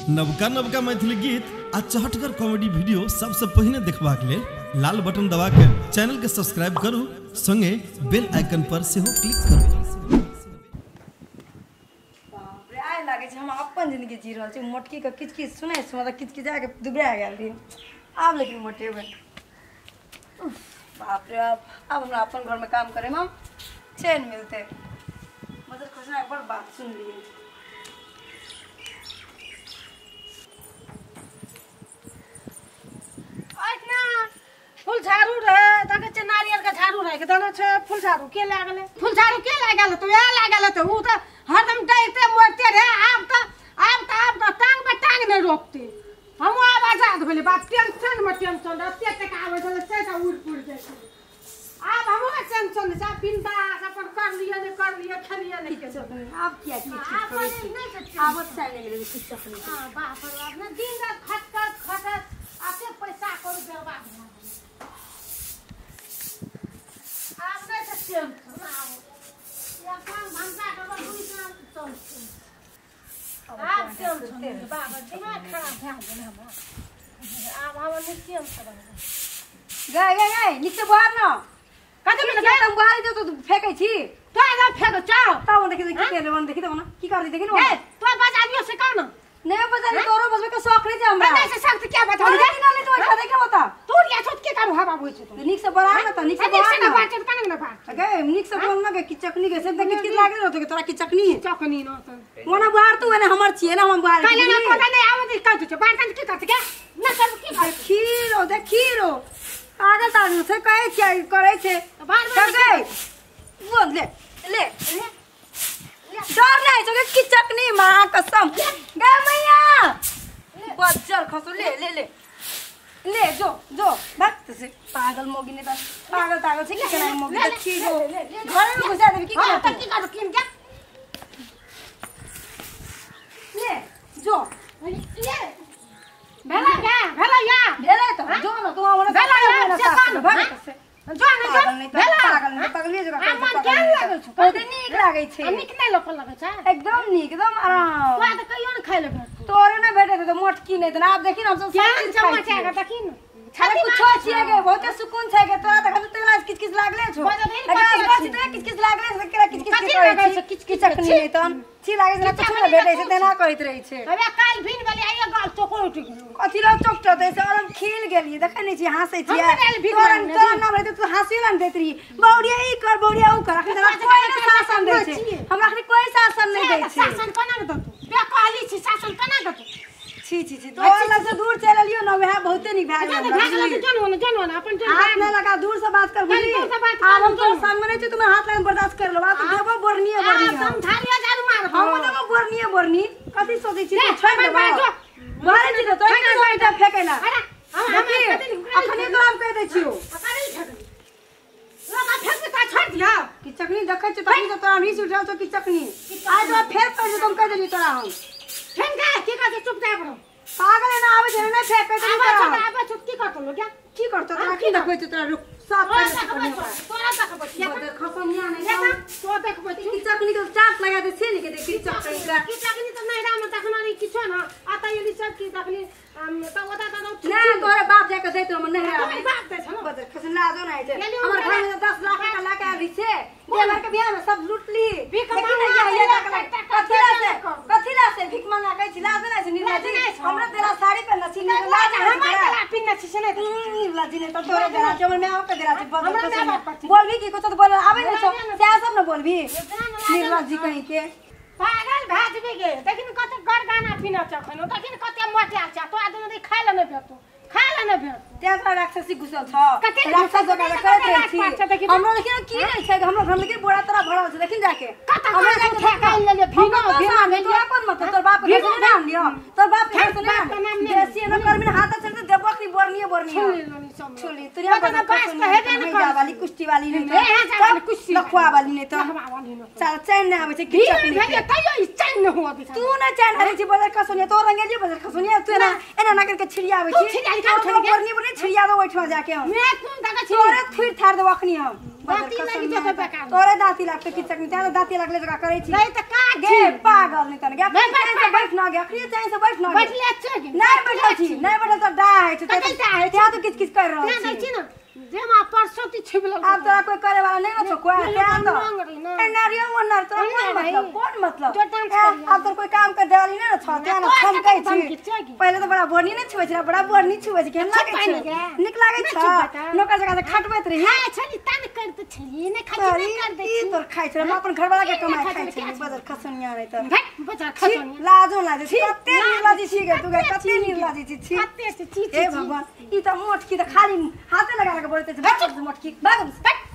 नवका नवका मैथिली गीत आ चहटगर कॉमेडी वीडियो सबसे पहले देखबाक लेल लाल बटन दबा के चैनल के सब्सक्राइब करू, संगे बेल आइकन पर सेहो क्लिक करू। बाप रे, आइ लागे छै हम अपन जिंदगी जी रहल छी। मोटकी के किच किच सुनै छै, मतलब किच किचा के दुबरा गेल रही। आब लेकिन मोटेबै। बाप रे, अब हमरा अपन घर में काम करे में चैन मिलते। मतलब खोजना एक बार बात सुन लिए। फूल झाड़ू रहे तके छ नारियल का झाड़ू रहे के दाना छ फूल झाड़ू के लागले फूल झाड़ू के लागल तो या लागल तो उ त हरदम डैते मोरते रहे। आब त टांग नहीं रोकते। हम आब आजाद भेले बात टेंशन रहते तक आवे चले से का उड़ पुड़ जाय। आब हम टेंशन से बिंदा अपन कर लिए खलिए नहीं के अब क्या अब चले गेले कुछ नहीं। हां बाप रे, अपना दिन रात खटत आपके पैसा करू बर्बाद भ आप नहीं सकते या काम धंधा करो कोई काम चलते। आप चलते बाबा दिमाग खराब भ गेल हम। हम निश्चय से गए नीचे बाहर न कथि में तुम बाहर जो तो फेकै छी तो आला फेक चाओ ताऊ देखि के मन देखि न की कर देखि न तो बजानियो से कौन नहीं बजा नहीं तोरो बजबे के शौक नहीं छै हमरा। बजा से शौक क्या बता देखि न ले तो ऐसा देखे बता तू या छोट के करू हवा होय छै तो निक से बड़ा न त निक से बड़ा ना बात कने ना बात गए निक से बोल न के चकनी के से देख कित लागल रहतो के तोरा की चकनी चकनी न त मोना बाहर तू ने हमर छिए ना हम बाहर काले ना पता नहीं आवे कहै छै बाहर की करत के ना कर की कर देखिरो पागल तानु से कहै छै करै छै बाहर गए बोल ले डर नहीं तो की चकनी मां कसम गे मैया बच्चल खसो ले जो भक्त से पागल मोगी ने पागल से क्या करना मोगी देखी जो घर में घुसा देबी की कर किन क्या ले जो ले भेला या तो जो ना तू हमरा भेला से भक्त से जो ना पागल ये जगह मन क्या लागै छ कते नीक लागै छै नीक नहीं लोक लागै छ एकदम नीक एकदम आराम तो कहियो न खाइ ले तोरे न भेटे तो मोटकी नहीं तो आप देखी ना हम सब क्या चमचा का देखी न छाती कुछ छिए के बहुत सुकून छै के तोरा त खाली तेला किच लागले छ बस किच लागले छ केरा किच चकनी नहीं तो छी लागे ना कुछ न भेटे से तेना कहत रही छै। अबे काल भिन वाली आइए गाल चोको उठ गेल कथि लो चोकट दे से हम खिल गेलिए देखे नहीं छी हंसै छी तोरा ना रहे तो हंसी लन देत रही बौड़िया ई कर बौड़िया ऊ कर अखन कोई न शासन दे छै हमरा अखन कोई शासन नहीं दे छै। शासन कोना दत बे कहली छी शासन कोना दत छी तो अलग से दूर चल लियो ना वह बहुते निक भाग जनो अपन हाथ में लगा दूर से बात कर बोली अब हम तो सामने नहीं छी तुम्हें हाथ लगा बर्दाश्त कर लो बात देबो बोरनी समझालिया जारू मार हम देबो बोरनी कथि सोचै छी छोड़ देबो मारे छी तो नहीं तो फेकेला अखने तो हम कह दै छियो लगा फेंक के छोड़ दिया कि चकनी देखै छी तखनी तो तोरा रीस उठाउ तो कि चकनी आज तो फेंक कर तुम कह देली तोरा हम फेंक के कहते चुप जा बड़ो पागल है ना आवे छै नहीं फेंक के आबे छुटकी करतो लो क्या की करतो तोरा की देखबै तोरा रुक साफ तोरा देखबै ये खसमिया नहीं तो देखबै की चकनी के चाट लगा दे से नहीं के देखी चकनी का की चकनी तो नहीं राम तखनारी किछो ना आता ये सब की तखनी तो ओदा तो ना तोरे बाप जाके देत हम नहीं आवे बाप दे छ बदर खसन लाजो नहीं छै हमर घर में 10 लाख का लाके आबी छे देवर के बियाह में सब लूट ली भीख कथिला से भीख मांगा कहै छी लाज नहीं छै नीलाजी हमरा तेरा साड़ी पहनना छी लाज हमरा तेरा पिन्ना छी से नहीं नीलाजी ने तो तोरे देरा छै हमर में के देरा छै बोलबी की कुछ तो बोल आवे नहीं छो से सब न बोलबी नीलाजी कहीं के पागल भाज भी गे लेकिन कते गड़ गाना पीना चखनो लेकिन कते मोटा छ तो आदमी खाइ ल न भेटो तेरा राक्षसी घुसल छ राक्षस जगह करे छी हमरो लेकिन की नहीं छै हमरो घर लेकिन बोरा तरह भरल छै लेकिन जाके हमरा जाके ठेका ले ले भीमा तोरा कोन मत तोर बाप के नाम लियो तोर बाप के नाम बेसी न करबिन हाथ से देबो की बोरनी छोली तोरा बना पास तो हेबे न कर वाली कुश्ती वाली नहीं कुश्ती लखवा वाली नहीं तो चल चैन न आवे छै की भेजे तइयो चैन न हुआ तू न चैन हरे छी बजर खसोनिया तो रंगेली बजर खसोनिया तू ना एना ना करके छिड़िया आवे छी बोरनी बोरनी छिड़िया दो बैठवा जाके हम मैं तुम तक छी तोरे थुर थार दो अखनी हम दाती लगी जो के बेकार तोरे दाती लागते की चटनी तेरे दाती लागले जगह करे छी नहीं त का गे पागल नहीं तने गे बैठ ना गे अखरी चाहे से बैठ ना बैठ ले छ नहीं बैठल छी नहीं बैठल तो डाय छ ते तो किच कर रहो छी नहीं छी ना जेमा परसोती छिबल अब तोरा कोई करे वाला नहीं न छ कोई क्या तो ए नारियो वनर तो कौन मतलब अब तो कोई काम कर देवाली नहीं न छ त्या न हम कहि छी पहले तो बड़ा बोर्नी नहीं छुवे छ बड़ा बोर्नी छुवे छ केन लागे छ निक लागे छ नोकर जगह से खटबैत रही हां छली तन कर त छली ने खाची नहीं कर दे ई तोर खाइ छ अपन घर वाला के कमाई खाइ छ बजार खसनिया रे त बजार खसनिया लाजो लाजे कते निर्लाजी छी गे तू गे कते निर्लाजी छी कते से छी ए भगवान ई त मोट की त खाली हाथे लगा के बोलते छ मोटकी भाग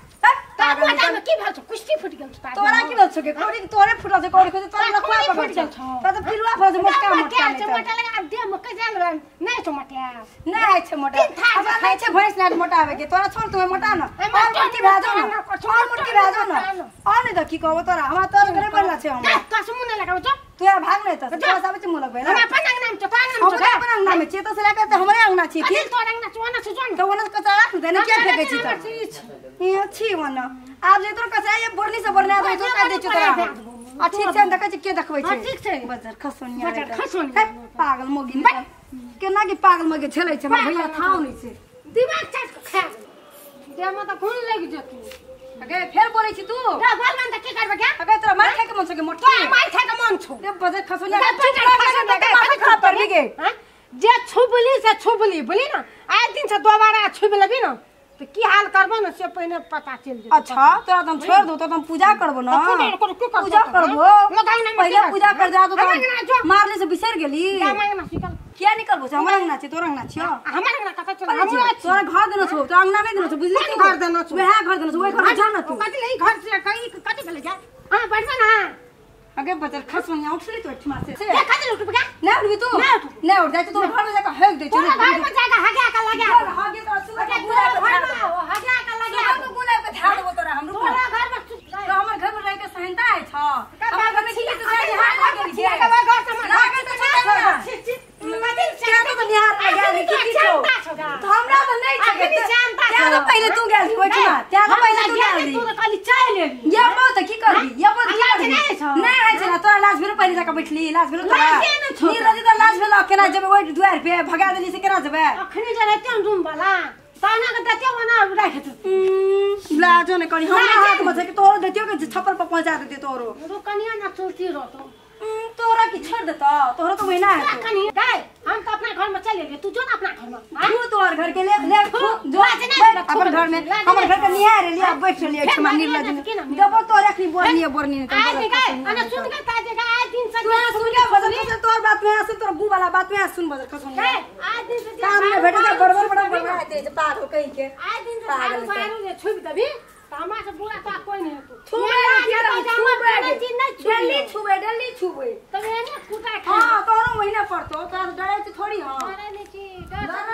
पागल की भेल छ कुश्ती फुट गेल छ तोरा की भेल छ के कोड़ी तोरे फुटल छ कोड़ी खोजे तोरा लखवा पकड़ छ त पिलुआ फस मोटका मोटका मोटा लगा दे म के जाल नहीं छ मोटा नहीं छ मोटा अब नहीं छ भैंस नाट मोटा आवे के तोरा छोड़ तू मोटा न और मोटकी भाजो न और मोटकी भाजो न और नहीं त की कहबो तोरा हमरा तोर करे बनला छ हम तो सुन ने लगाओ छ तू यार भाग नहीं त तोरा सब छ मुलक भैला हम अपन अंगना में छ कोन नाम छ अपन अंगना में छ तो से लेके त हमरे अंगना छी फिर तोर अंगना छ वना छ जोन तो वना कचरा राख दे न क्या फेंके छी त ये छी वना आप जे तोर कचरा ये बोरनी से बोरना दे तो का दे छ तोरा आ ठीक छै देखै छी के देखबै छै ठीक छै बजार खसोनिया बजार खसोनिया पागल मोगी केना की पागल मोगी झेलै छै हमर भैया थाउ नहीं छै दिमाग चाट के खा दे म त खून लग जती अगे फेर बोलै छी तू गा बोल मन त की करबे के अगे तोरा मार खाय के मन छ के मोटकी मार खाय के मन छ दे बजार खसोनिया माथा खराब कर दी गे जे छुबली से छुबली बोली ना आइ दिन से दोबारा छुब लेबी ना तो की हाल करबो ना से पहले पता चल जे अच्छा तोरा तुम छोड़ दो तो तुम पूजा करबो ना पूजा करबो पहले पूजा कर जा तो मारले से बिसर गेली क्या निकलबो छ हमर अंगना छै तोर अंगना छियो हमर अंगना कत चल हम तोरा घर देनो छ तो अंगना नहीं देनो छ बुझली तू घर देनो छ वह घर देनो छ ओइ घर जा ना तू कथि ले घर से कहीं कथि भेले जा हां बैठ ना अगे बजार खसोनिया उठली तो ठमा से क्या कथि लुट बगा नहीं उठबी तू नहीं उठ जाए तो घर में जाकर हेग दे तोरा घर में जाकर हगा का लगा हागे तो सुबह बुला के हगा का लगा तो बुला के धाड़ दो तोरा हम तोरा घर में तो हमर घर में रह के सहनता है छ हमर घर में छी तो जाए हां गेली के घर से लागे तो छ क्या तो निहार आ गया रे की छो तो हमरा तो नहीं छ क्या तो पहले तू गेल ओठमा क्या तो पहले तू गेल तू तो खाली चाय ले ये बहुत की करबी ये बहुत की करबी नहीं है छ तोरा लाज भेलो पहले जाके बैठली लाज भेलो तोरा नीरज तो लाज भेलो केना जेबे ओइ दुआर पे भगा देली से केना जेबे अखनी जे रहते रूम वाला ताना के देते बना राख दे लाजो ने करी हमरा हाथ में के तोरो देतियो के छप्पर पर पहुंचा देते तोरो तो कनिया ना चलती रहो तो तोरा की छोड़ देता तोरा तो महीना है कनिया गाय हम तो अपना घर में चले गए तू जो ना अपना घर में तू तोर घर के ले जो अपन घर में हमर घर के निहार लिया बैठ लिया क्षमा निर्लज देबो तोरे की बोरनी बोरनी आज गाय अने सुन के ता जगह आज दिन से तू सुन के बजर से तोर बात में सुन तोर गु वाला बात में सुन बजर खसुन आज दिन से काम में बैठ के बड़बड़ बड़ा आते पार हो कहीं के आज दिन से पागल से छुप दबी तामा से बुरा तो कोई नहीं तू छुबे जल्दी छुबे तब ये ना कुटा हां तोरो महीना पड़तो तोरा डरे थोड़ी हां डरे नहीं